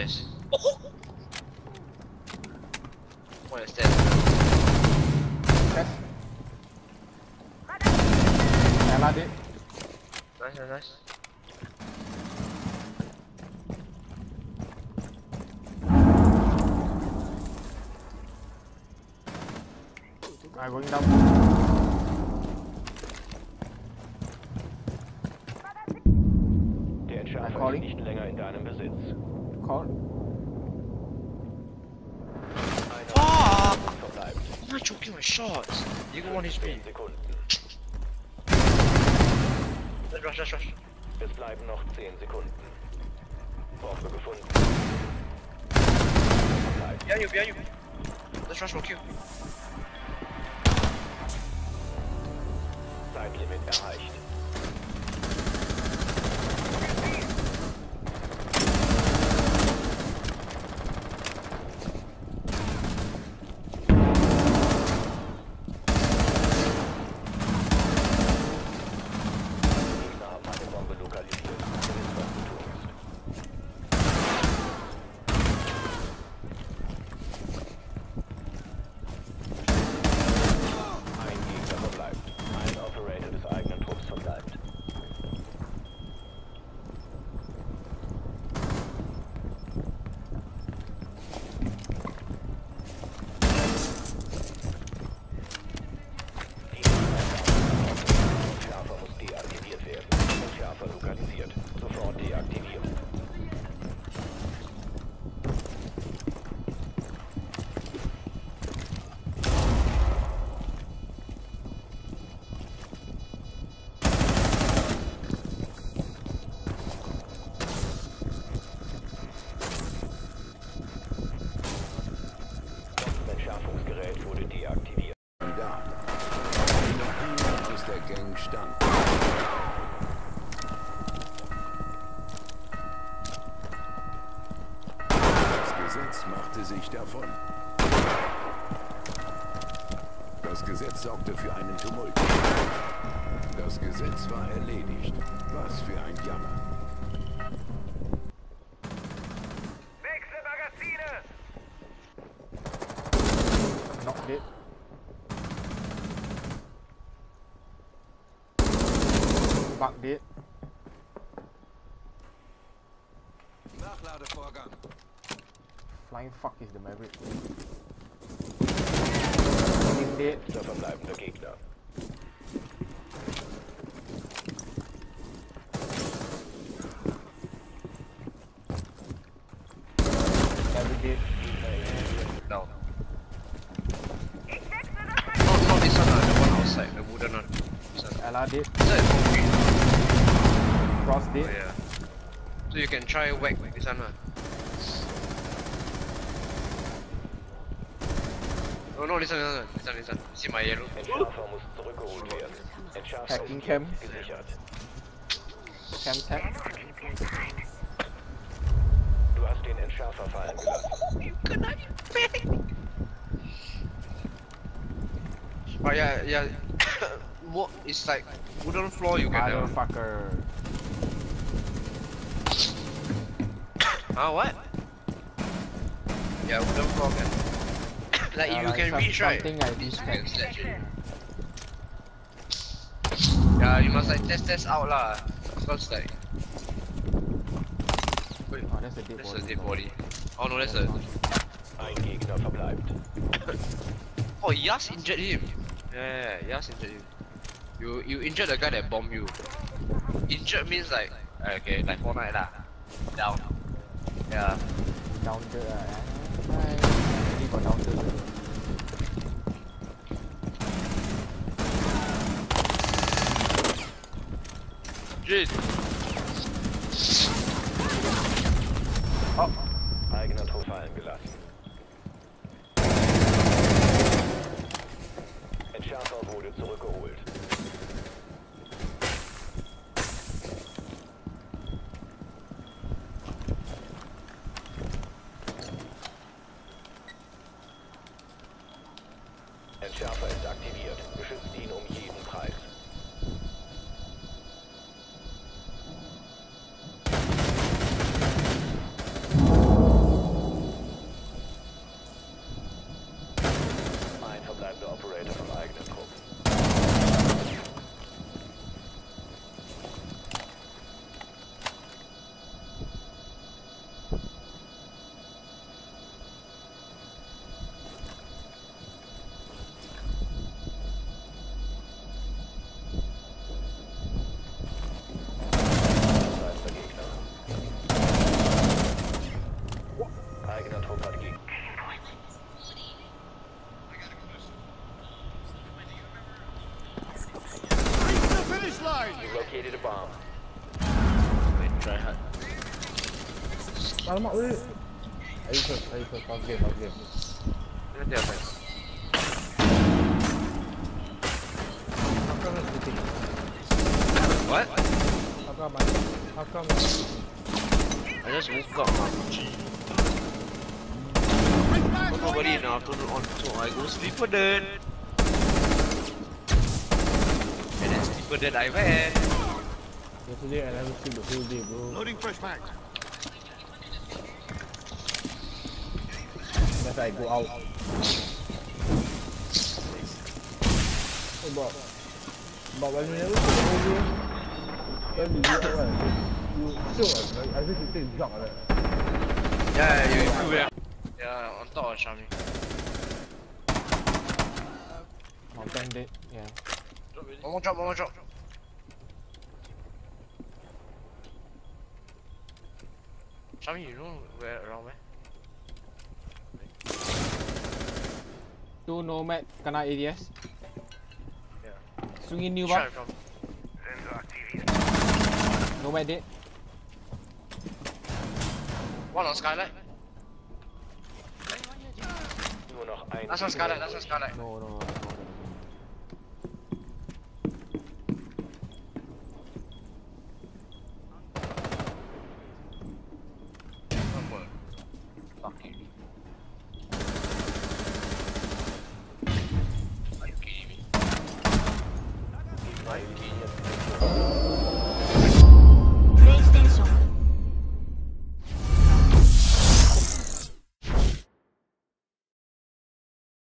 stairs. Oh! One of the stairs. Yes. Ela did. Nice. I'm going down. Der Entschärfer ist nicht länger in deinem Besitz. Call. Fuck! Verbleibt I'm not choking my shots. You got 1 HP. 10 Sekunden. Rush. Es bleiben noch 10 Sekunden. Bombe gefunden. Verbleibt. Behind you. Let's rush, we'll kill. Zeitlimit erreicht. Gegner haben eine Bombe lokalisiert. Das ist, was zu tun ist. Ein Gegner verbleibt. Ein Operator des eigenen Trupps verbleibt. Entschärfer muss deaktiviert werden. Entschärfer lokalisiert. Sofort deaktivieren. Entschärfungsgerät wurde deaktiviert. Da. Noch niemand aus der Gang stand. Das Gesetz machte sich davon. Das Gesetz sorgte für einen Tumult. Das Gesetz war erledigt. Was für ein Jammer. Wechsel Magazine! Not dead. Bug dead. Nachladevorgang. Flying fuck is the Maverick. He's dead. Der verbleibende Gegner. Maverick dead. No. Not this one, the one outside, the wooden one. Ela dead. Is that concrete? Cross Oh dead. yeah. So you can try whack this one. Oh no, this one. See my yellow? Entschärfer muss zurückgeholt werden. Hacking Cam. Gesichert. Cam tag. Du hast den Entschärfer fallen gelassen. You cannot fake. Oh yeah. What? It's like wooden floor you can. Motherfucker. What? Yeah, wooden floor can. Like Yeah, you like can reach right. something like this You can. can sledge it. Yeah, you must like test out lah. Cause like. Wait, Oh, that's a dead that's body. a dead body. Oh no, that's a. Ein Gegner verbleibt. Oh, Yas injured him. Yeah, Yas injured him. You injured the guy that bombed you. Injured means like okay, like Fortnite lah. Down. Yeah. Down the. Really got down the. Shit. Oh. Eigener Trupp fallen gelassen. Entschärfer wurde zurückgeholt. Entschärfer ist aktiviert. Beschützt ihn um jeden Preis. located a bomb. Wait, try hard. Alamak, weh. Ayo first, pass game. Nanti apa? How come it's shooting? What? How come it's shooting? I just woke up, man. Nobody in the afternoon on, so I go sleeper then. And then sleeper then I went. Yesterday I never sleep the whole day, bro. Loading fresh mag. Unless I go out. Oh, but when you never sleep the whole day, then you go out, you chill, like, as if you take drug like that. Yeah, you improve it. Yeah, on top of Shami. Oh, bang dead, yeah. One more drop. Shami, you know where around where? Tu nomad kena ADS. Yeah. Swinging new Try bar. from. Nomad dead. One on Skylight. Nur noch ein That's on Skylight. No. One more. Fuck you. Are you kidding me?